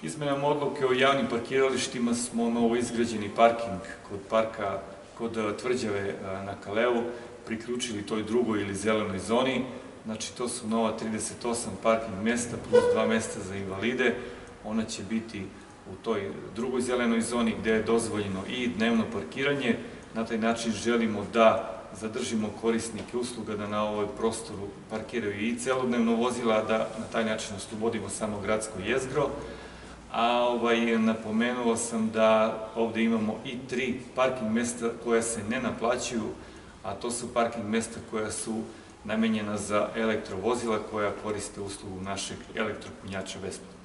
Izmenom odluke o javnim parkiralištima smo novo izgrađeni parking kod Tvrđave na Kaleu priključili toj drugoj ili zelenoj zoni. Znači, to su nova 38 parking mesta plus 2 mesta za invalide. Ona će biti u toj drugoj zelenoj zoni gde je dozvoljeno i dnevno parkiranje. Na taj način želimo da zadržimo korisnike usluga da na ovoj prostoru parkiraju i celodnevno vozila, da na taj način oslobodimo samo gradsko jezgro. A napomenuo sam da ovde imamo i 3 parking mesta koja se ne naplaćuju, a to su parking mesta koja su namenjena za elektrovozila koja koriste uslugu našeg elektropunjača besplatno.